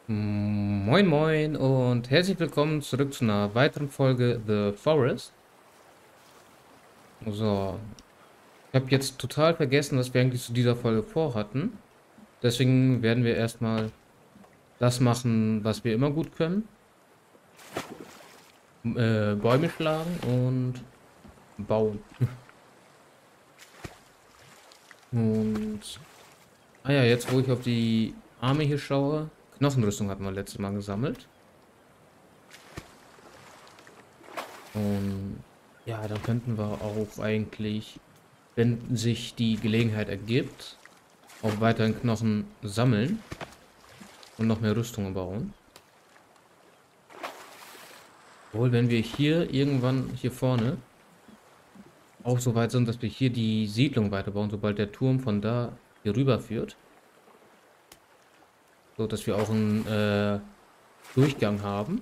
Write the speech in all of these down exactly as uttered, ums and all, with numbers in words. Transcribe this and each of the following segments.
Moin Moin und herzlich willkommen zurück zu einer weiteren Folge The Forest. So, ich habe jetzt total vergessen, was wir eigentlich zu dieser Folge vorhatten. Deswegen werden wir erstmal das machen, was wir immer gut können. Äh, Bäume schlagen und bauen. Und, ah ja, jetzt wo ich auf die Arme hier schaue, Knochenrüstung hatten wir letztes Mal gesammelt. Und ja, dann könnten wir auch eigentlich, wenn sich die Gelegenheit ergibt, auch weiterhin Knochen sammeln und noch mehr Rüstungen bauen. Obwohl, wenn wir hier irgendwann hier vorne auch so weit sind, dass wir hier die Siedlung weiterbauen, sobald der Turm von da hier rüber führt, so dass wir auch einen äh, Durchgang haben,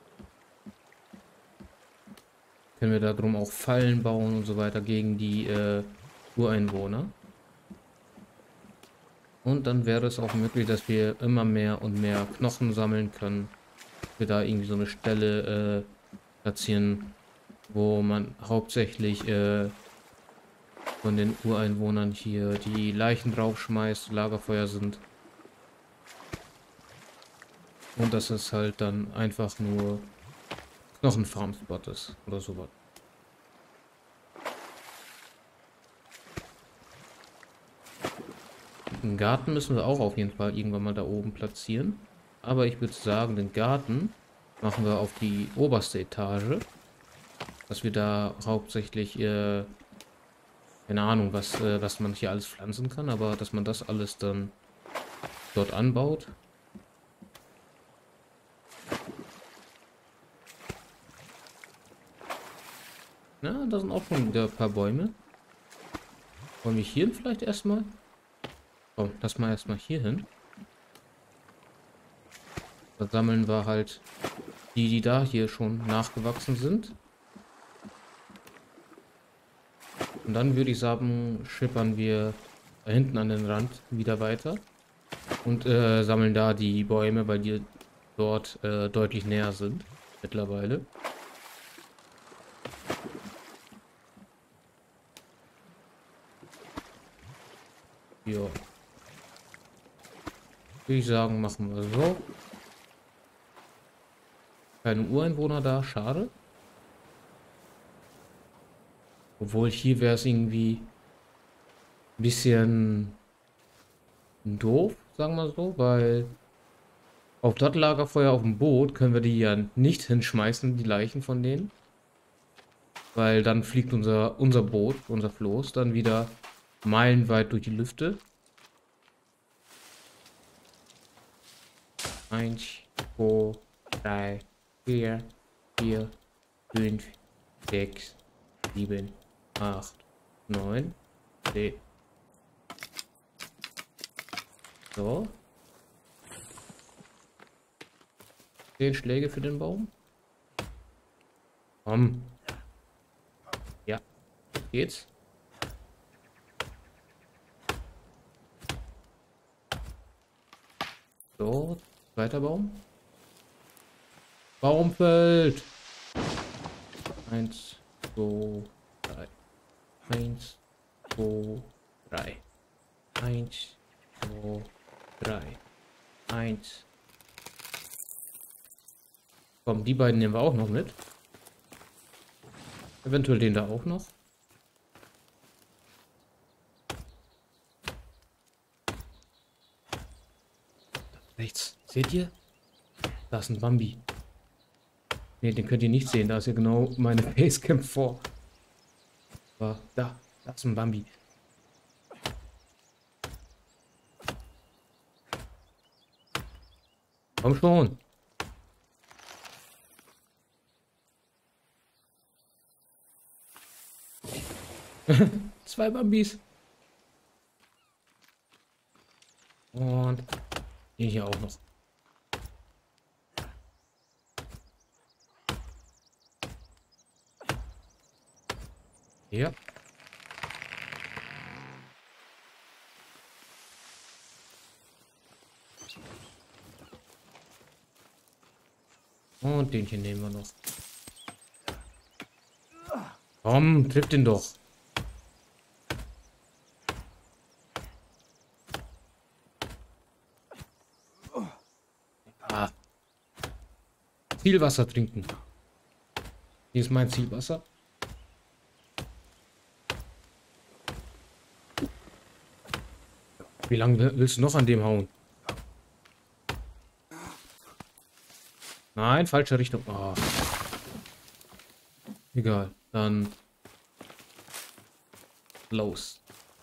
können wir darum auch Fallen bauen und so weiter gegen die äh, Ureinwohner. Und dann wäre es auch möglich, dass wir immer mehr und mehr Knochen sammeln können. Wir da irgendwie so eine Stelle äh, platzieren, wo man hauptsächlich äh, von den Ureinwohnern hier die Leichen draufschmeißt, Lagerfeuer sind. Und dass es halt dann einfach nur Knochenfarm-Spot ist oder sowas. Einen Garten müssen wir auch auf jeden Fall irgendwann mal da oben platzieren. Aber ich würde sagen, den Garten machen wir auf die oberste Etage. Dass wir da hauptsächlich, äh, keine Ahnung, was, äh, was man hier alles pflanzen kann, aber dass man das alles dann dort anbaut. Ja, da sind auch schon wieder ein paar Bäume. Wollen wir hier vielleicht erstmal? Komm, lass mal erstmal hier hin. Da sammeln wir halt die, die da hier schon nachgewachsen sind. Und dann würde ich sagen, schippern wir da hinten an den Rand wieder weiter. Und äh, sammeln da die Bäume, weil die dort äh, deutlich näher sind mittlerweile. Ja. Würde ich sagen, machen wir so. Keine Ureinwohner da, schade. Obwohl hier wäre es irgendwie ein bisschen doof, sagen wir so, weil auf das Lagerfeuer auf dem Boot können wir die ja nicht hinschmeißen, die Leichen von denen. Weil dann fliegt unser, unser Boot, unser Floß, dann wieder meilenweit durch die Lüfte. Eins, zwei, drei, vier, vier, fünf, sechs, sieben, acht, neun, zehn. So. Zehn Schläge für den Baum. Komm. Ja. Geht's. So. Zweiter Baum. Baum fällt. Eins, zwei, drei. Eins, zwei, drei. Eins, zwei, drei. Eins. Komm, die beiden nehmen wir auch noch mit. Eventuell den da auch noch. Rechts. Seht ihr? Da ist ein Bambi. Ne, den könnt ihr nicht sehen. Da ist ja genau meine Facecam vor. Aber da. Da ist ein Bambi. Komm schon. Zwei Bambis. Und den hier auch noch. Ja. Und den hier nehmen wir noch. Komm, trifft den doch. Ah. Zielwasser trinken. Hier ist mein Zielwasser. Wie lange willst du noch an dem hauen? Nein, falsche Richtung. Oh. Egal, dann los.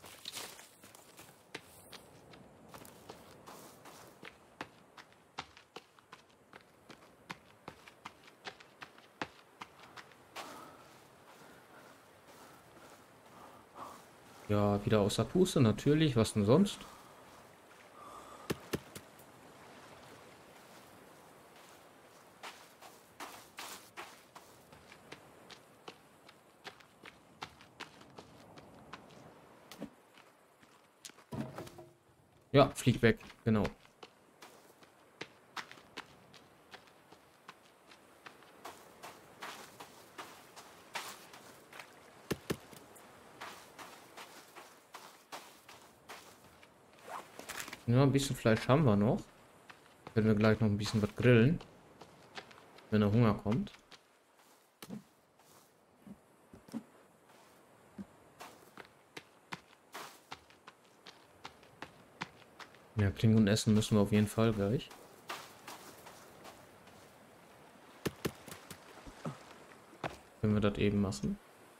Ja, wieder außer Puste, natürlich. Was denn sonst? Ja, flieg weg, genau. Ja, ein bisschen Fleisch haben wir noch. Können wir gleich noch ein bisschen was grillen, wenn der Hunger kommt. Ja, trinken und essen müssen wir auf jeden Fall gleich. Können wir das eben machen.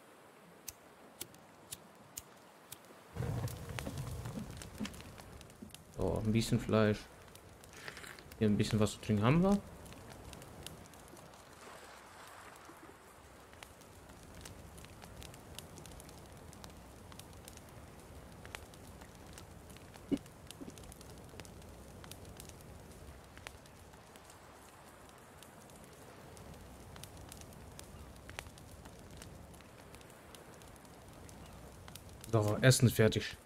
So, ein bisschen Fleisch. Hier ein bisschen was zu trinken haben wir. So, Essen ist fertig.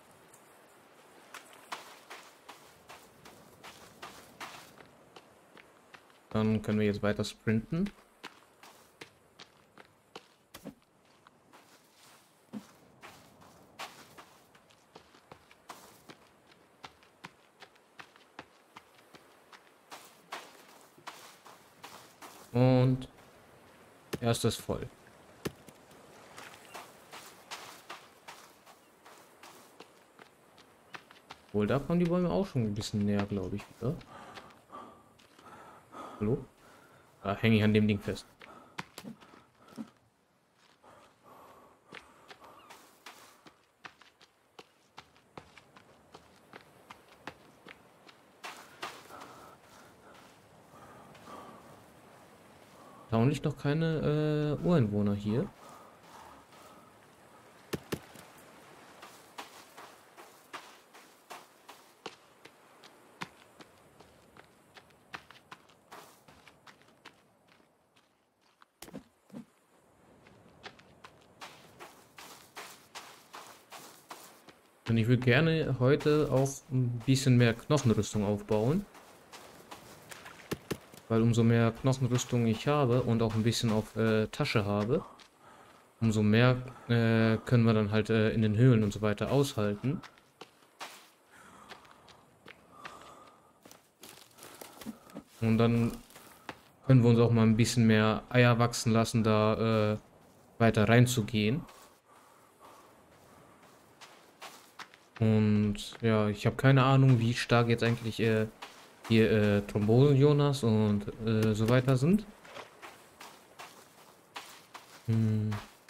Dann können wir jetzt weiter sprinten. Und erstes voll. Wohl, da kommen die Bäume auch schon ein bisschen näher, glaube ich, wieder. Hallo? Da hänge ich an dem Ding fest. Erstaunlich noch keine äh, Ureinwohner hier. Und ich würde gerne heute auch ein bisschen mehr Knochenrüstung aufbauen. Weil umso mehr Knochenrüstung ich habe und auch ein bisschen auf äh, Tasche habe, umso mehr äh, können wir dann halt äh, in den Höhlen und so weiter aushalten. Und dann können wir uns auch mal ein bisschen mehr Eier wachsen lassen, da äh, weiter reinzugehen. Und ja, ich habe keine Ahnung, wie stark jetzt eigentlich äh, hier äh, Thrombosen Jonas und äh, so weiter sind. Hm.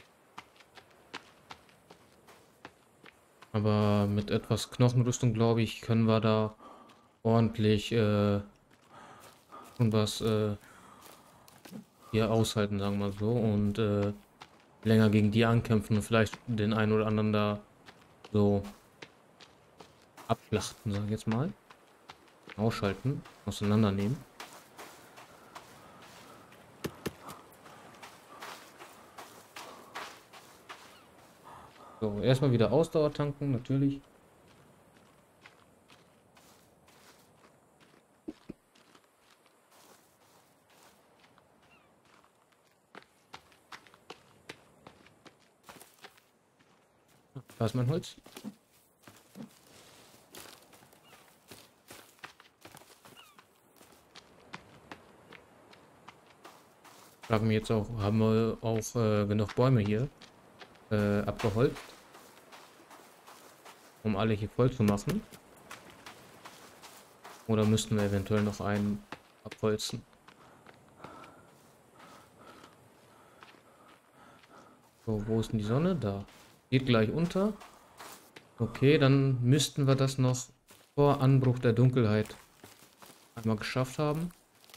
Aber mit etwas Knochenrüstung, glaube ich, können wir da ordentlich äh, und was äh, hier aushalten, sagen wir mal so. Und äh, länger gegen die ankämpfen und vielleicht den einen oder anderen da so abschlachten, sag ich jetzt mal. Ausschalten, auseinandernehmen. So, erstmal wieder Ausdauer tanken, natürlich. Da ist mein Holz. Haben wir jetzt auch, haben wir auch äh, genug Bäume hier äh, abgeholzt, um alle hier voll zu machen. Oder müssten wir eventuell noch einen abholzen? So, wo ist denn die Sonne? Da. Geht gleich unter. Okay, dann müssten wir das noch vor Anbruch der Dunkelheit einmal geschafft haben.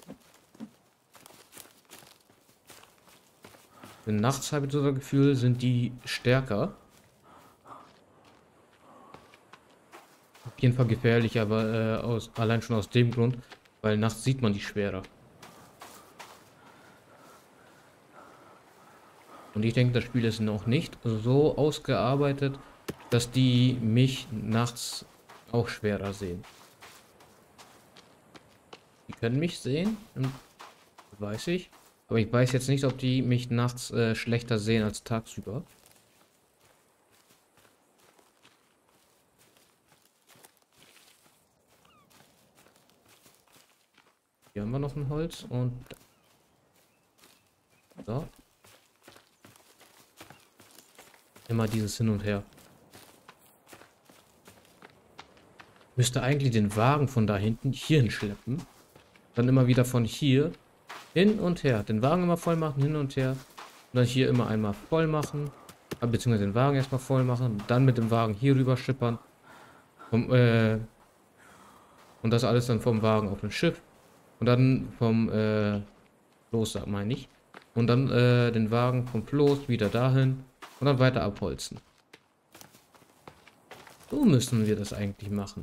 Denn nachts habe ich so das Gefühl, sind die stärker. Auf jeden Fall gefährlich, aber äh, aus, allein schon aus dem Grund, weil nachts sieht man die schwerer. Und ich denke, das Spiel ist noch nicht so ausgearbeitet, dass die mich nachts auch schwerer sehen. Die können mich sehen, weiß ich. Aber ich weiß jetzt nicht, ob die mich nachts äh, schlechter sehen als tagsüber. Hier haben wir noch ein Holz und... So. Immer dieses Hin und Her. Müsste eigentlich den Wagen von da hinten hier hinschleppen. Dann immer wieder von hier hin und her. Den Wagen immer voll machen, hin und her. Und dann hier immer einmal voll machen. Beziehungsweise den Wagen erstmal voll machen. Dann mit dem Wagen hier rüber schippern. Vom, äh, und das alles dann vom Wagen auf ein Schiff. Und dann vom äh, Floß, sag meine ich. Und dann äh, den Wagen vom Floß wieder dahin. Und dann weiter abholzen. So müssen wir das eigentlich machen.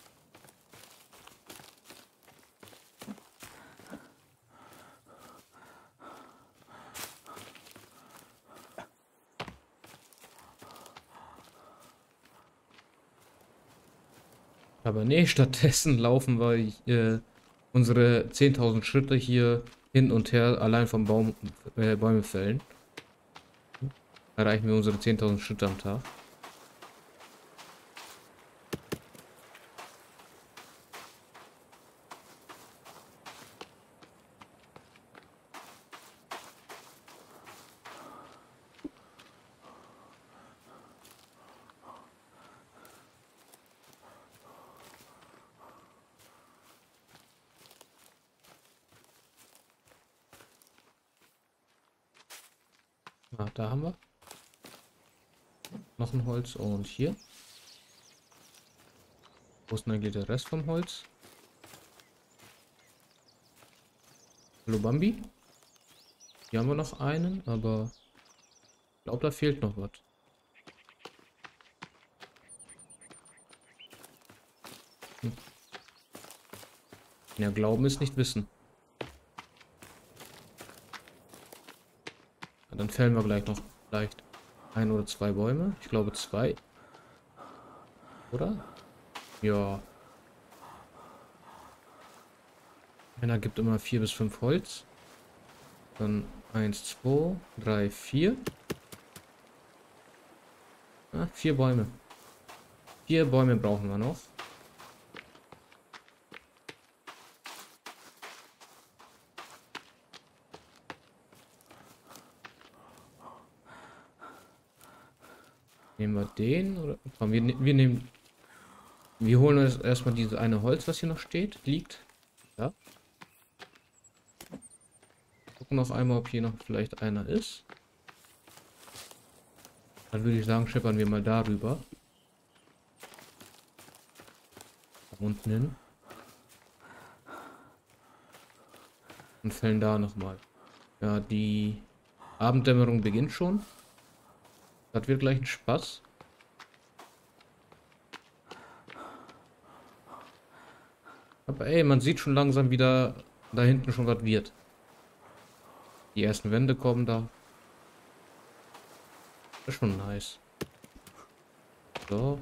Aber nee, stattdessen laufen wir äh, unsere zehntausend Schritte hier hin und her allein vom Baum, äh, Bäume fällen. Erreichen wir unsere zehntausend Schritte am Tag. Ah, da haben wir noch ein Holz und hier. Wo ist denn eigentlich der Rest vom Holz? Hallo Bambi. Hier haben wir noch einen, aber ich glaube, da fehlt noch was. Hm. Ja, Glauben ist nicht Wissen. Ja, dann fällen wir gleich noch vielleicht ein oder zwei Bäume. Ich glaube zwei. Oder? Ja. Einer gibt immer vier bis fünf Holz. Dann eins, zwei, drei, vier. Ah, vier Bäume. Vier Bäume brauchen wir noch. Nehmen wir den oder komm, wir, ne-, wir nehmen. Wir holen uns erstmal diese eine Holz, was hier noch steht, liegt. Ja. Gucken noch einmal, ob hier noch vielleicht einer ist. Dann würde ich sagen, schippern wir mal darüber. Da unten hin. Und fällen da nochmal. Ja, die Abenddämmerung beginnt schon. Das wird gleich ein Spaß. Aber ey, man sieht schon langsam wieder da hinten schon was wird. Die ersten Wände kommen da. Das ist schon nice. So.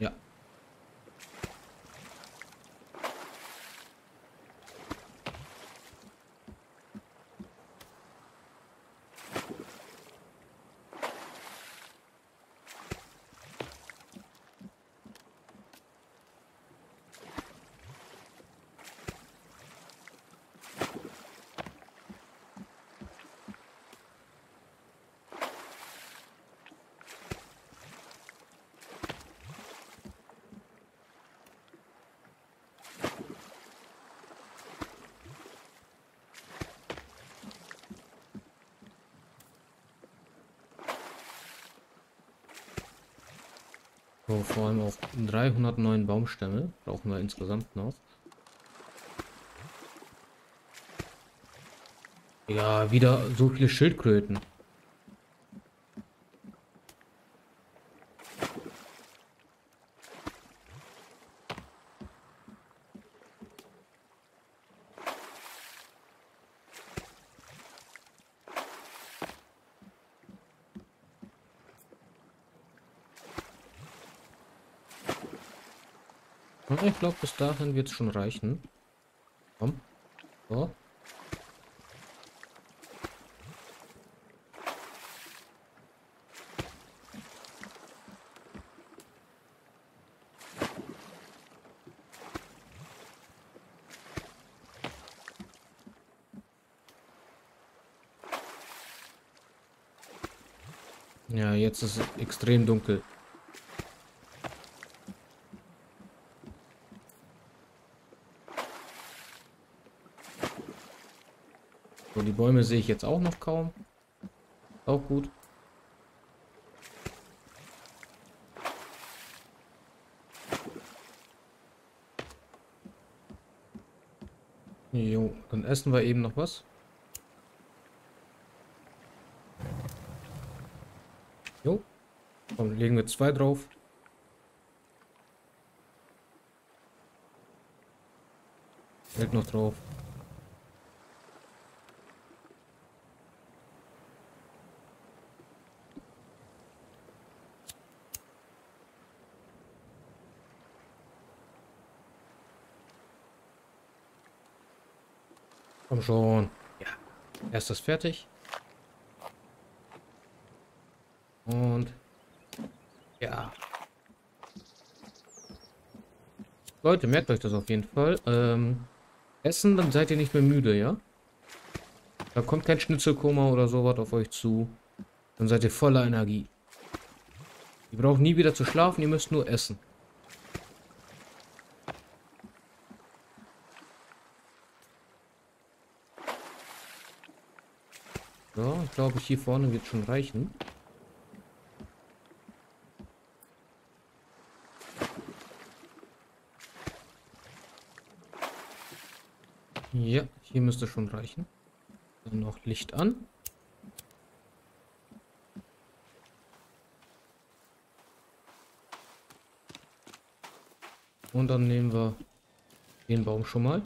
Ja. So, vor allem auch dreihundertneun Baumstämme brauchen wir insgesamt noch. Ja, wieder so viele Schildkröten. Und ich glaube, bis dahin wird es schon reichen. Komm. So. Ja, jetzt ist es extrem dunkel. So, die Bäume sehe ich jetzt auch noch kaum. Auch gut. Jo, dann essen wir eben noch was. Jo. Komm, legen wir zwei drauf. Fällt noch drauf. Komm schon. Ja. Erst das fertig. Und ja. Leute, merkt euch das auf jeden Fall. Ähm, essen, dann seid ihr nicht mehr müde, ja? Da kommt kein Schnitzelkoma oder sowas auf euch zu. Dann seid ihr voller Energie. Ihr braucht nie wieder zu schlafen, ihr müsst nur essen. So, ich glaube, hier vorne wird schon reichen. Ja, hier müsste schon reichen. Dann noch Licht an. Und dann nehmen wir den Baum schon mal.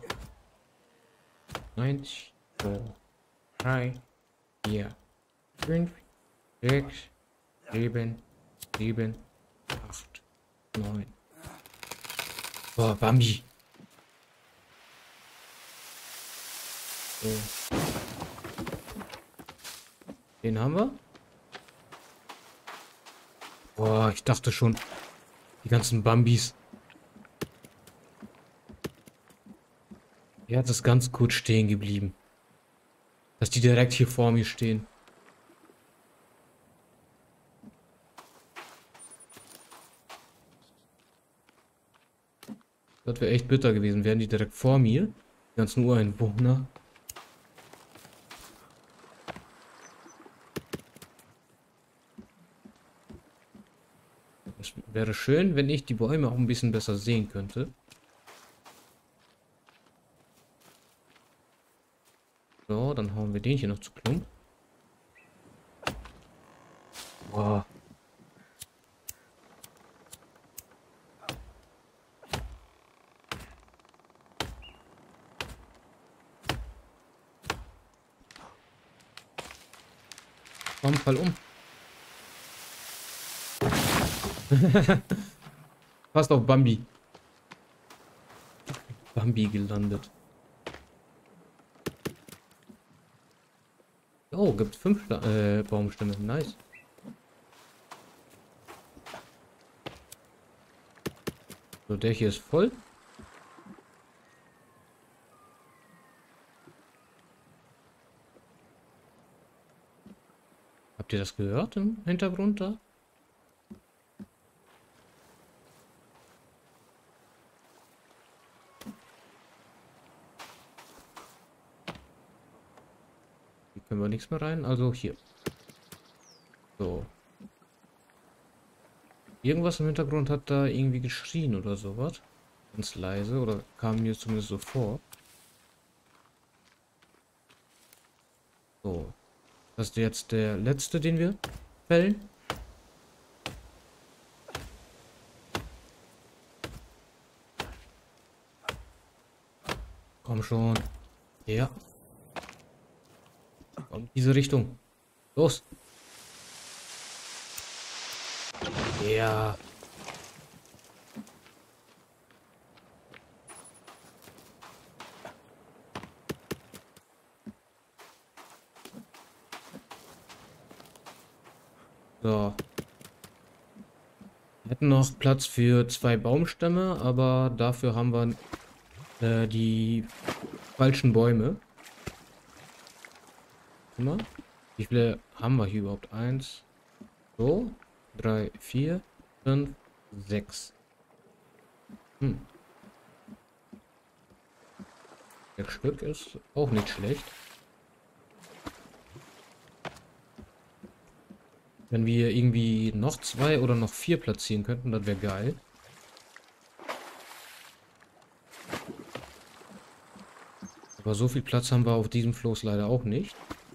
Eins, zwei, drei, vier, fünf, sechs, sieben, sieben, acht, neun. Boah, Bambi. So. Den haben wir. Boah, ich dachte schon, die ganzen Bambis. Er hat es ganz gut stehen geblieben. Dass die direkt hier vor mir stehen. Das wäre echt bitter gewesen. Wären die direkt vor mir. Die ganzen Ureinwohner. Es wäre schön, wenn ich die Bäume auch ein bisschen besser sehen könnte. So, dann hauen wir den hier noch zu Klump. Wow. Komm, fall um. Fast auf Bambi. Bambi gelandet. Oh, gibt fünf Sta äh, Baumstämme. Nice. So, der hier ist voll. Habt ihr das gehört im Hintergrund da? Hier können wir nichts mehr rein. Also hier. So. Irgendwas im Hintergrund hat da irgendwie geschrien oder sowas. Ganz leise. Oder kam mir zumindest so vor. So. Das ist jetzt der letzte, den wir fällen. Komm schon. Ja. Komm, diese Richtung. Los. Ja. So. Wir hätten noch Platz für zwei Baumstämme, aber dafür haben wir äh, die falschen Bäume. Immer. Wie viele haben wir hier überhaupt? Eins, so, drei, vier, fünf, sechs. Hm. Sechs Stück ist auch nicht schlecht. Wenn wir irgendwie noch zwei oder noch vier platzieren könnten, das wäre geil. Aber so viel Platz haben wir auf diesem Floß leider auch nicht.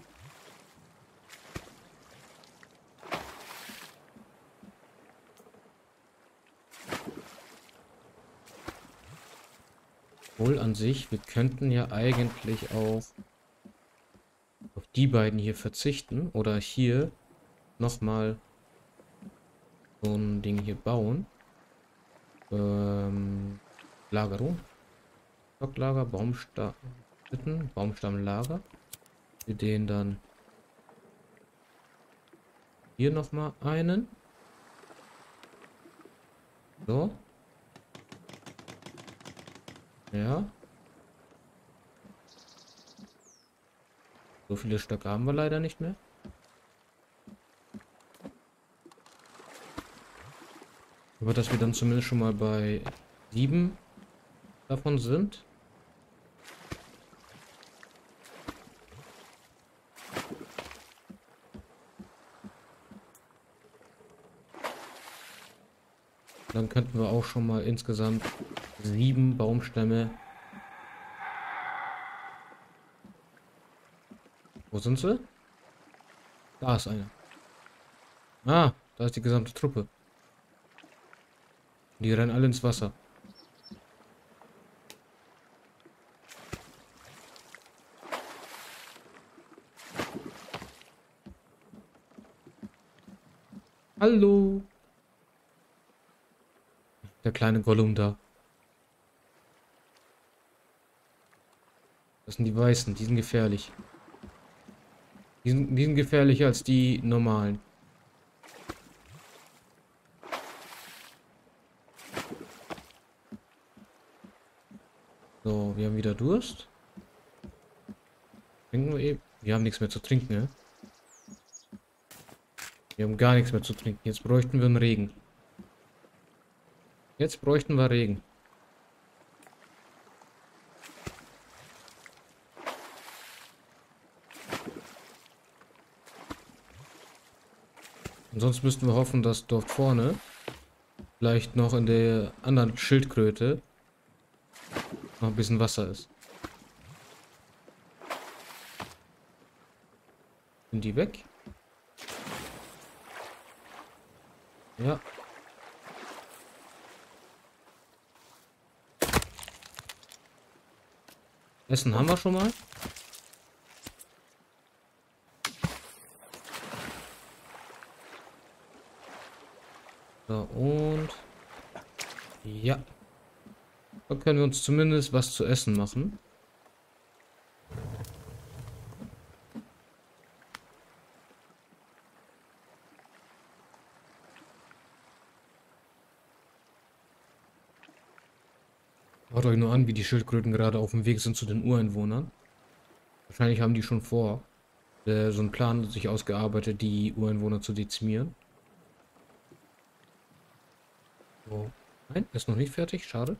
Wohl an sich, wir könnten ja eigentlich auch auf die beiden hier verzichten oder hier nochmal so ein Ding hier bauen. Ähm, Lagerung. Stocklager, Baumstamm, Baumstammlager. Wir den dann hier nochmal einen. So. Ja. So viele Stöcke haben wir leider nicht mehr. Aber dass wir dann zumindest schon mal bei sieben davon sind. Dann könnten wir auch schon mal insgesamt sieben Baumstämme. Wo sind sie? Da ist einer. Ah, da ist die gesamte Truppe. Die rennen alle ins Wasser. Hallo. Der kleine Gollum da. Das sind die Weißen, die sind gefährlich. Die sind, die sind gefährlicher als die normalen. So, wir haben wieder Durst. Trinken wir eben. Wir haben nichts mehr zu trinken, ne? Wir haben gar nichts mehr zu trinken. Jetzt bräuchten wir einen Regen. Jetzt bräuchten wir Regen. Und sonst müssten wir hoffen, dass dort vorne vielleicht noch in der anderen Schildkröte noch ein bisschen Wasser ist. Sind die weg? Ja. Essen haben wir schon mal. So, und Ja. Da können wir uns zumindest was zu essen machen. Schaut euch nur an, wie die Schildkröten gerade auf dem Weg sind zu den Ureinwohnern. Wahrscheinlich haben die schon vor, äh, so einen Plan sich ausgearbeitet, die Ureinwohner zu dezimieren. So. Nein, ist noch nicht fertig. Schade.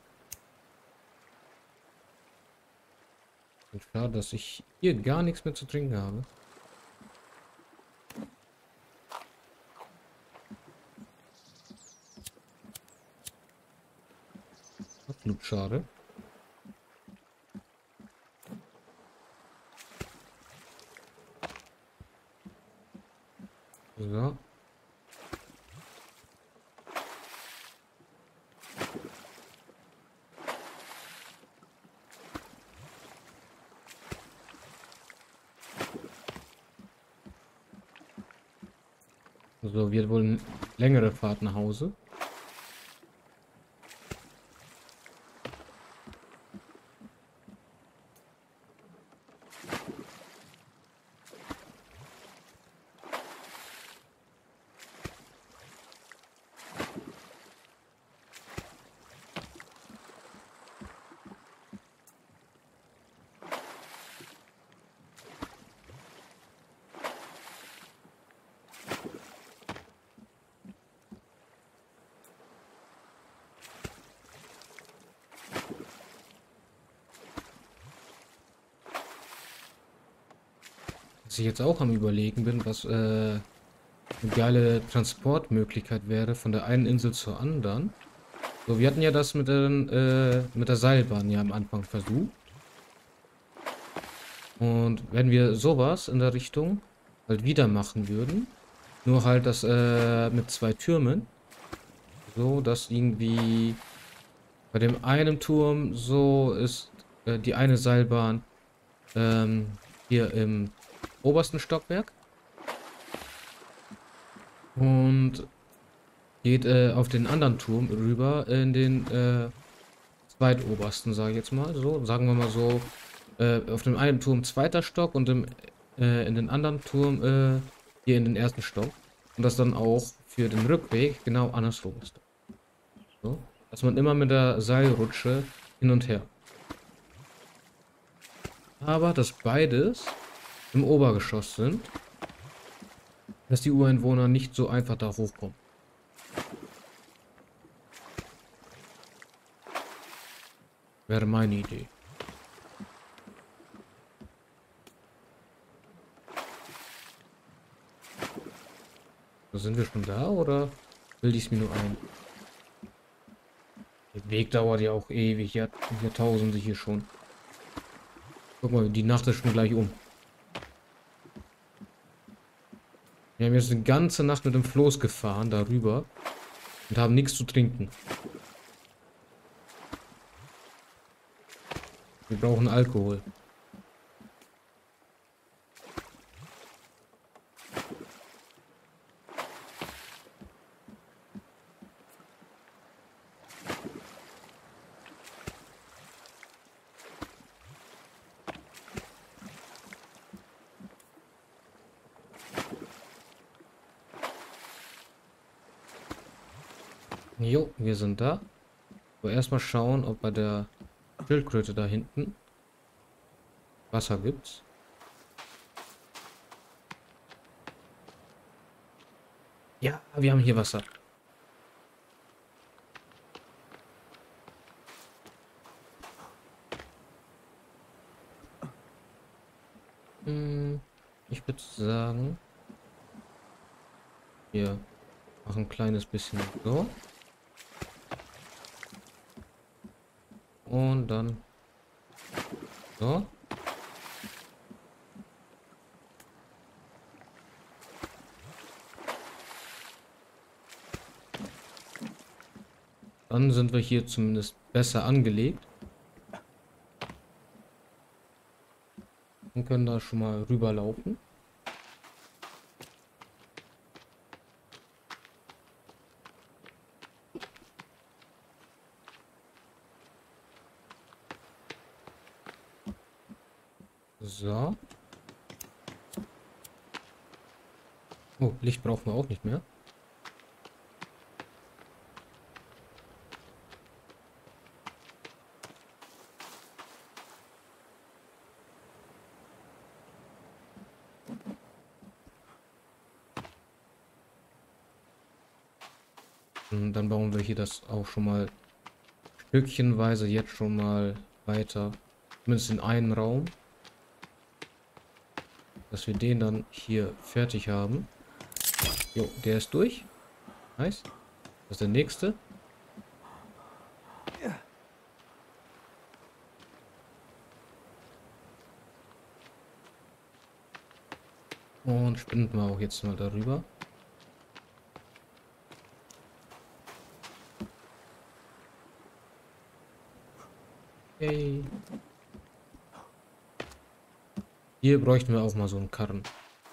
Und schade, dass ich hier gar nichts mehr zu trinken habe. Absolut schade. So. So, wird wohl eine längere Fahrt nach Hause. Was ich jetzt auch am Überlegen bin, was äh, eine geile Transportmöglichkeit wäre von der einen Insel zur anderen. So, wir hatten ja das mit, den, äh, mit der Seilbahn ja am Anfang versucht. Und wenn wir sowas in der Richtung halt wieder machen würden, nur halt das äh, mit zwei Türmen, so dass irgendwie bei dem einen Turm so ist äh, die eine Seilbahn ähm, hier im obersten Stockwerk und geht äh, auf den anderen Turm rüber in den äh, zweitobersten, sage ich jetzt mal so. Sagen wir mal so, äh, auf dem einen Turm zweiter Stock und im, äh, in den anderen Turm äh, hier in den ersten Stock. Und das dann auch für den Rückweg genau andersrum ist. So, dass man immer mit der Seilrutsche hin und her. Aber dass beides im Obergeschoss sind, dass die Ureinwohner nicht so einfach da hochkommen. Wäre meine Idee. Sind wir schon da oder bilde ich es mir nur ein? Der Weg dauert ja auch ewig. Ja, Jahrtausende hier schon. Guck mal, die Nacht ist schon gleich um. Wir haben jetzt eine ganze Nacht mit dem Floß gefahren darüber und haben nichts zu trinken. Wir brauchen Alkohol. Jo, wir sind da. Aber erstmal schauen, ob bei der Schildkröte da hinten Wasser gibt's. Ja, wir haben hier Wasser. Hm, ich würde sagen, wir machen ein kleines bisschen so. Und dann so. Dann sind wir hier zumindest besser angelegt. Und können da schon mal rüberlaufen. So. Oh, Licht brauchen wir auch nicht mehr. Und dann bauen wir hier das auch schon mal stückchenweise jetzt schon mal weiter. Zumindest in einen Raum. Dass wir den dann hier fertig haben. Jo, der ist durch. Nice. Das ist der nächste. Und spinnen wir auch jetzt mal darüber. Okay. Hier bräuchten wir auch mal so einen Karren.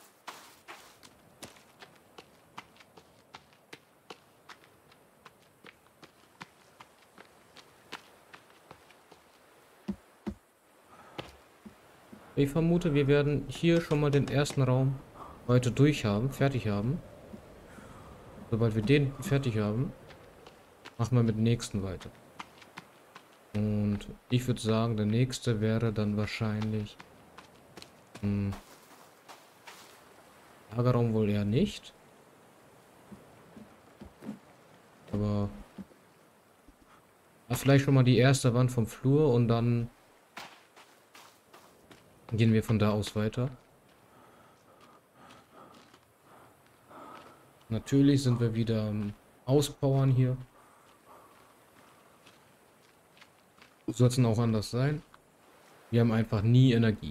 Ich vermute, wir werden hier schon mal den ersten Raum heute durch haben, fertig haben. Sobald wir den fertig haben, machen wir mit dem nächsten weiter. Und ich würde sagen, der nächste wäre dann wahrscheinlich hm, Lagerraum wohl eher nicht. Aber ja, vielleicht schon mal die erste Wand vom Flur und dann gehen wir von da aus weiter. Natürlich sind wir wieder am Auspowern hier. Soll es auch anders sein. Wir haben einfach nie Energie.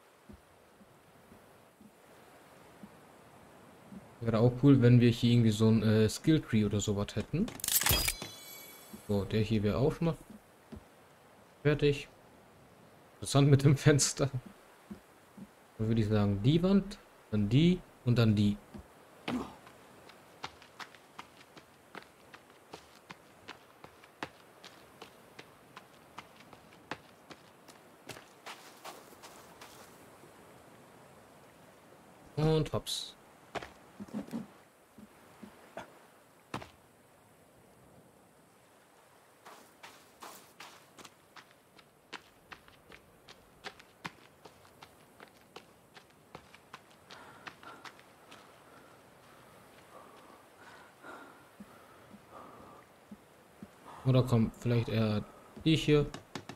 Wäre auch cool, wenn wir hier irgendwie so ein äh, Skill Tree oder sowas hätten. So, der hier wäre auch schon mal fertig. Interessant mit dem Fenster. Dann würde ich sagen, die Wand, dann die und dann die. Und hops. Oder komm, vielleicht eher die hier.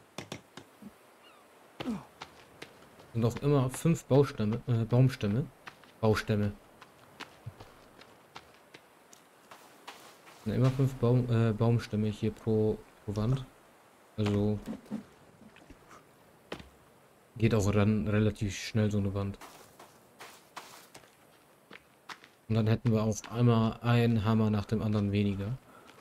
Und auch immer fünf Baustämme, äh, Baumstämme. Baustämme. Und immer fünf Baum, äh, Baumstämme hier pro, pro Wand. Also geht auch dann relativ schnell so eine Wand. Und dann hätten wir auch einmal einen Hammer nach dem anderen weniger.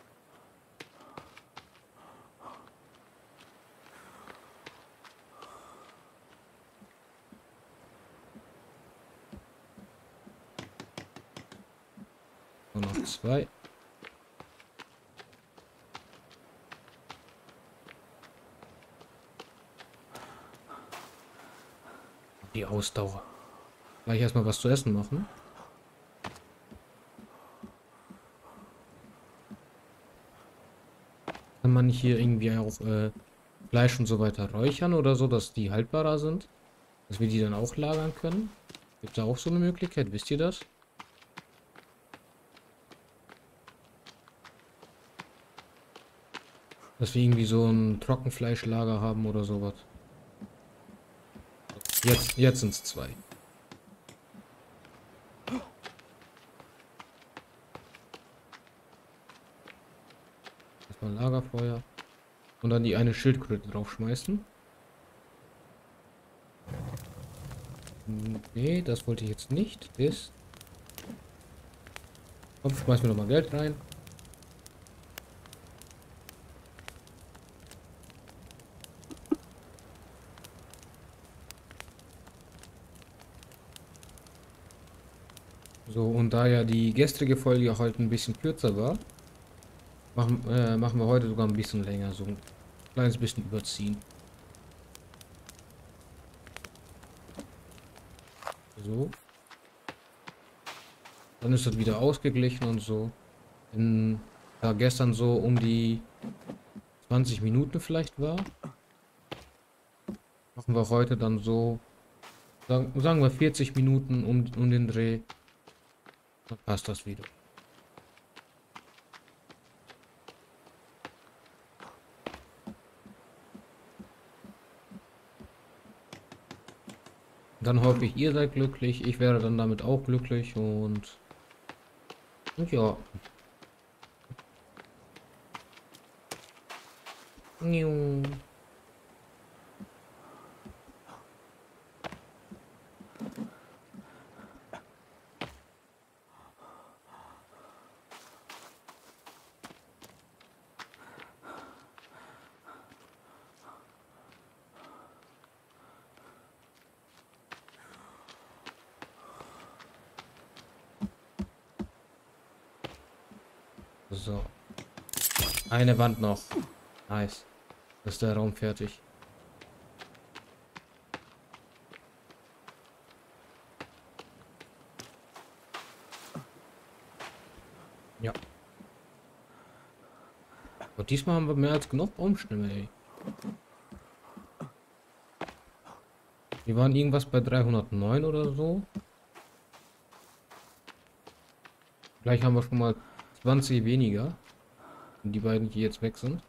Und noch zwei. Die Ausdauer. Gleich erstmal was zu essen machen. Kann man hier irgendwie auch äh, Fleisch und so weiter räuchern oder so, dass die haltbarer sind? Dass wir die dann auch lagern können? Gibt da auch so eine Möglichkeit? Wisst ihr das? Dass wir irgendwie so ein Trockenfleischlager haben oder sowas. Jetzt, jetzt sind es zwei. Erstmal Lagerfeuer. Und dann die eine Schildkröte draufschmeißen. Nee, das wollte ich jetzt nicht. Das. Komm, schmeißen wir nochmal Geld rein. So, und da ja die gestrige Folge heute ein bisschen kürzer war, machen, äh, machen wir heute sogar ein bisschen länger, so ein kleines bisschen überziehen. So. Dann ist das wieder ausgeglichen und so. In, da gestern so um die zwanzig Minuten vielleicht war, machen wir heute dann so, sagen, sagen wir vierzig Minuten um, um den Dreh. Dann passt das wieder. Dann hoffe ich, ihr seid glücklich. Ich wäre dann damit auch glücklich und, und ja. Niu. So. Eine Wand noch. Nice. Das ist der Raum fertig. Ja. Aber diesmal haben wir mehr als genug Baumstämme, ey. Wir waren irgendwas bei dreihundertneun oder so. Gleich haben wir schon mal zwanzig weniger. Die beiden, die jetzt weg sind.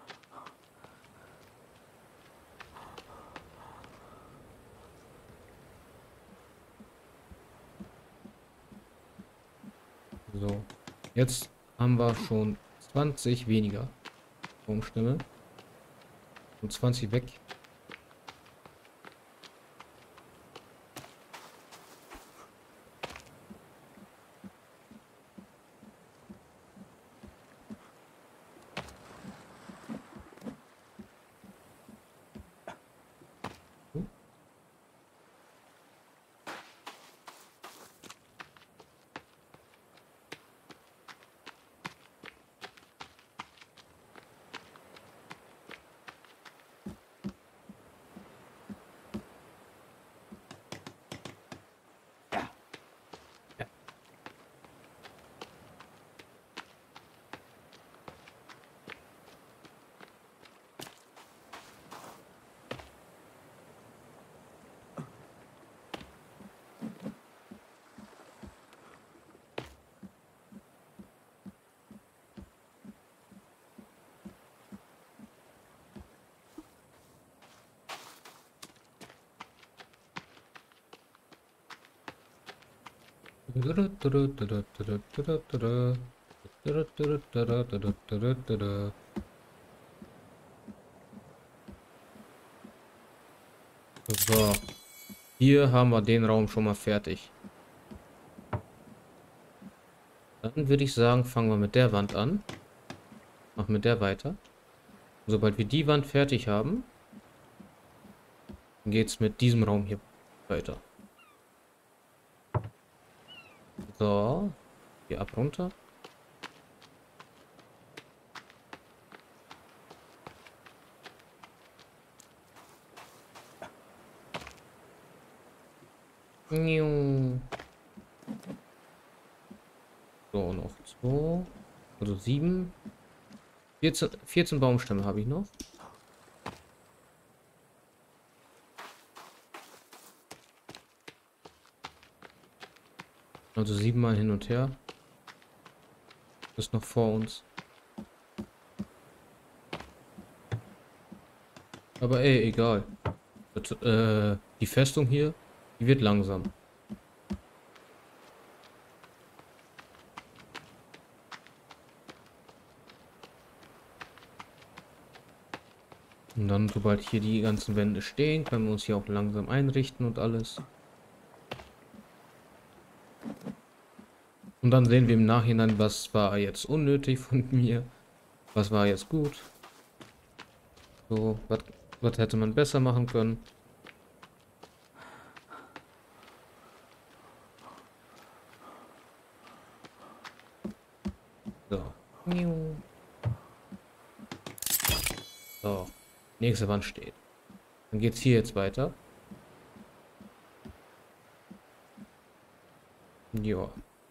So. Jetzt haben wir schon zwanzig weniger Baumstämme. Und zwanzig weg. So, hier haben wir den Raum schon mal fertig. Dann würde ich sagen, fangen wir mit der Wand an. Machen mit der weiter. Sobald wir die Wand fertig haben, geht es mit diesem Raum hier weiter. So, hier ab runter. So, noch zwei. Also sieben. vierzehn, vierzehn Baumstämme habe ich noch. Also siebenmal hin und her. Das ist noch vor uns. Aber ey, egal. Das, äh, die Festung hier, die wird langsam. Und dann, sobald hier die ganzen Wände stehen, können wir uns hier auch langsam einrichten und alles. Und dann sehen wir im Nachhinein, was war jetzt unnötig von mir, was war jetzt gut. So, was, was hätte man besser machen können. So. So. Nächste Wand steht. Dann geht es hier jetzt weiter. Ja.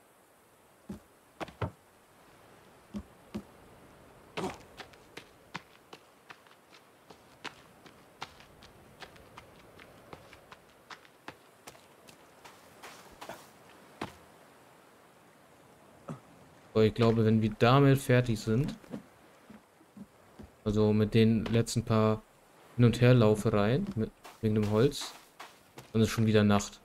Aber ich glaube, wenn wir damit fertig sind, also mit den letzten paar Hin- und Herlaufereien mit, wegen dem Holz, dann ist schon wieder Nacht.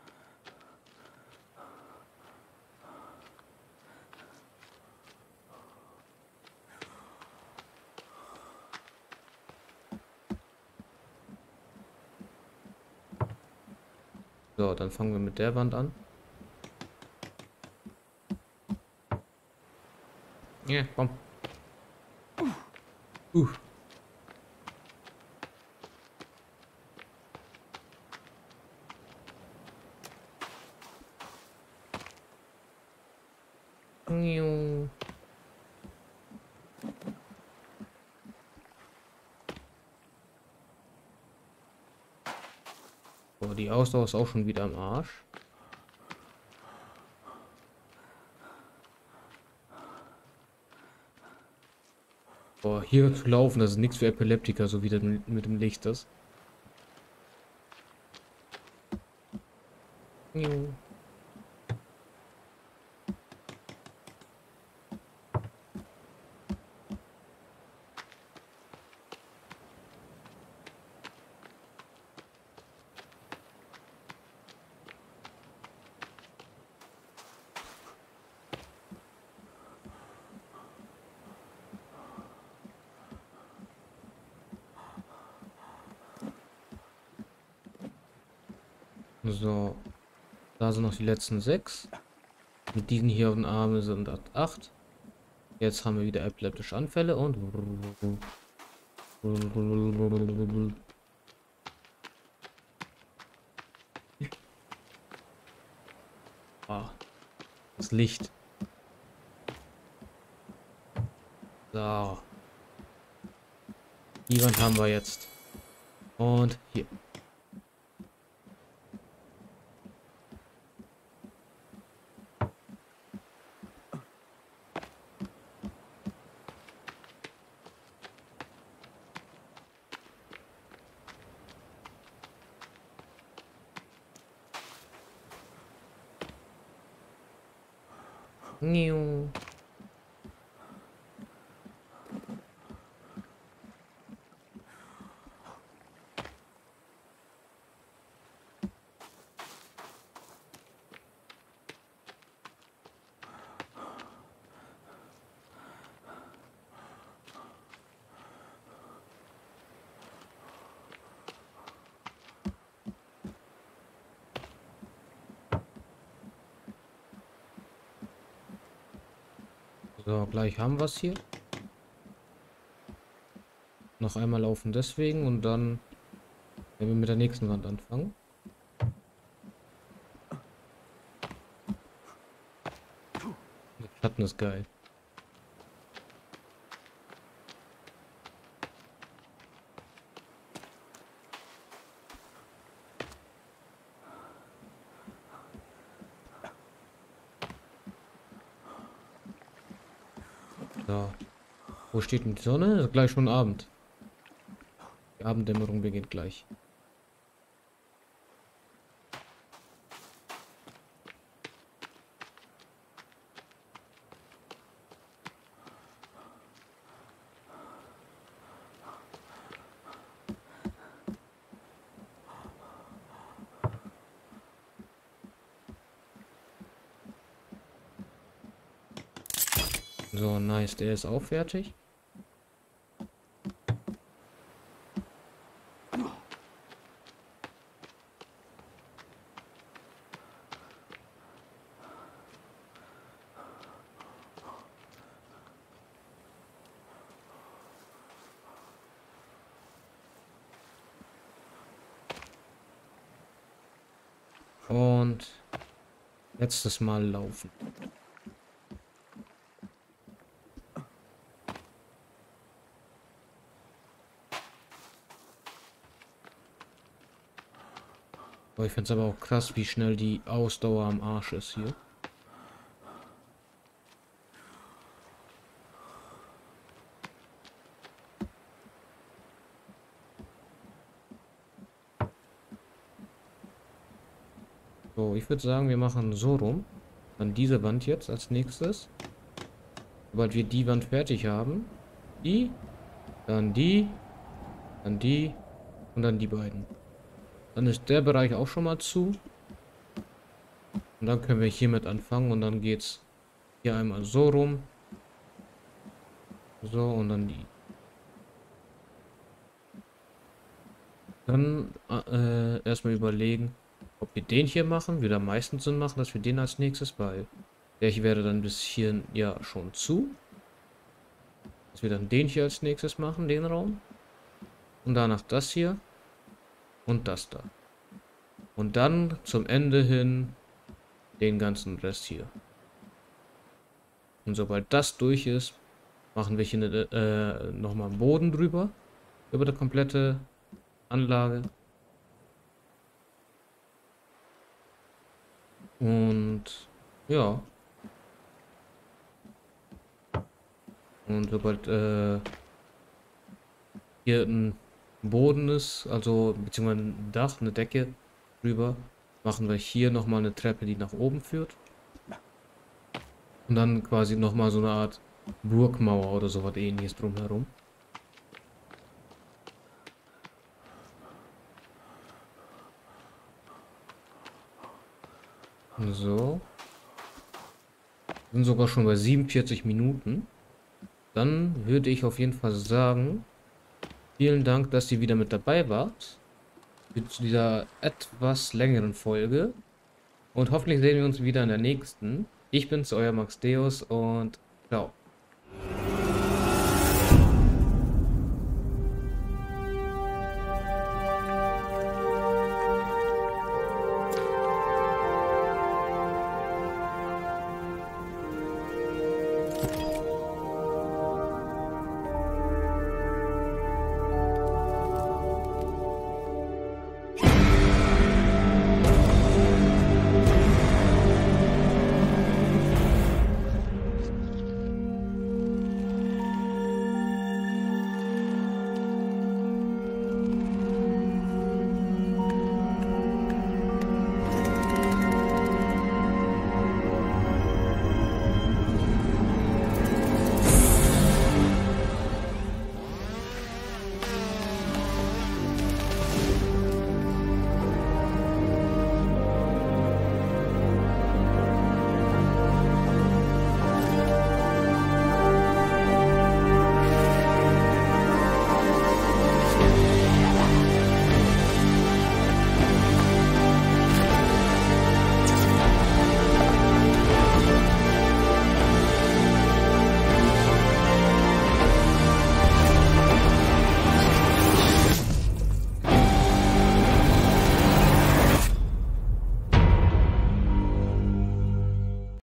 So, dann fangen wir mit der Wand an. Ja, komm. Uh. Miau. Oh, die Ausdauer ist auch schon wieder am Arsch. Boah, hier zu laufen, das ist nichts für Epileptiker, so wie das mit dem Licht ist. Miau. So, da sind noch die letzten sechs. Mit diesen hier auf den Armen sind acht. Jetzt haben wir wieder epileptische Anfälle und... Ah, das Licht. So. Die Wand haben wir jetzt. Und hier. Niu. So, gleich haben wir es hier. Noch einmal laufen deswegen und dann werden wir mit der nächsten Wand anfangen. Der Schatten ist geil. So. Wo steht denn die Sonne? Ist gleich schon Abend. Die Abenddämmerung beginnt gleich. So, nice. Der ist auch fertig. Und letztes Mal laufen. Oh, ich finde es aber auch krass, wie schnell die Ausdauer am Arsch ist hier. So, ich würde sagen, wir machen so rum. Dann diese Wand jetzt als nächstes. Sobald wir die Wand fertig haben. Die, dann die, dann die und dann die beiden. Dann ist der Bereich auch schon mal zu. Und dann können wir hiermit anfangen und dann geht's hier einmal so rum. So und dann die. Dann äh, erstmal überlegen, ob wir den hier machen. Würde am meisten Sinn machen, dass wir den als nächstes, weil der hier wäre dann bis hier ja schon zu. Dass wir dann den hier als nächstes machen, den Raum. Und danach das hier. Und das da. Und dann zum Ende hin den ganzen Rest hier. Und sobald das durch ist, machen wir hier eine, äh, nochmal einen Boden drüber. Über die komplette Anlage. Und ja. Und sobald äh, hier ein Boden ist, also beziehungsweise ein Dach, eine Decke drüber, machen wir hier nochmal eine Treppe, die nach oben führt. Und dann quasi nochmal so eine Art Burgmauer oder sowas ähnliches drumherum. So. Sind sogar schon bei siebenundvierzig Minuten. Dann würde ich auf jeden Fall sagen, vielen Dank, dass ihr wieder mit dabei wart. Zu dieser etwas längeren Folge. Und hoffentlich sehen wir uns wieder in der nächsten. Ich bin's, euer Max Deus und ciao.